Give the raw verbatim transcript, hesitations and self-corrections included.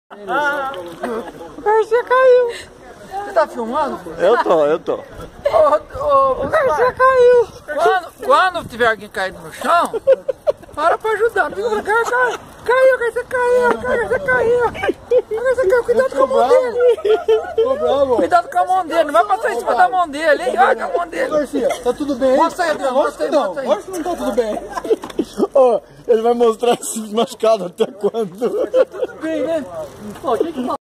Ah, o Garcia caiu. Você tá filmando? Eu tô, eu tô. Ô, ô, o Garcia caiu. Quando, quando tiver alguém caído no chão, para pra ajudar. Não fica pra cá, caiu. Caiu, o Garcia caiu, o Garcia caiu. O Garcia caiu, cuidado com a mão dele. Ficou bravo. Cuidado com a mão dele, não vai passar em cima da mão dele, hein? Olha com a mão dele. Garcia, tá tudo bem? Mostra aí, Adriano, mostra aí, não, mostra aí. mostra que não tá tudo bem. Ó, ele vai mostrar esse machucado até quando? Tá tudo bem, né? Pô, que que